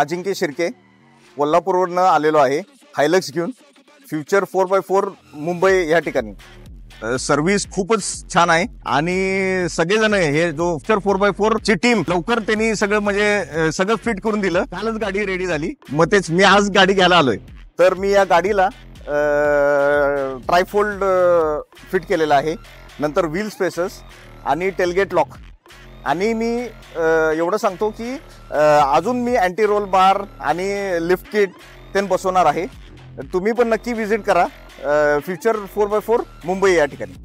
अजिंक्य शिर्के कोल्हापूरवरून आलेलो आहे हायलक्स घेऊन फ्युचर 4x4 मुंबई या ठिकाणी। सर्व्हिस खूपच छान आहे आणि सगळेजण हे जो फ्युचर 4x4 ची टीम लवकर त्यांनी सगळं म्हणजे सगळं फिट करून दिलं। कालच गाडी रेडी झाली, मग तेच मी आज गाडी घ्यायला आलोय। तर मी या गाडीला ट्रायफोल्ड फिट केलेला आहे, नंतर व्हील स्पेसर्स आणि टेलगेट लॉक। आणि मी एवढं सांगतो की अजून मी अँटी रोल बार आणि लिफ्ट किट ते बसवणार आहे। तुम्ही पण नक्की विजिट करा फ्युचर 4x4 मुंबई या ठिकाणी।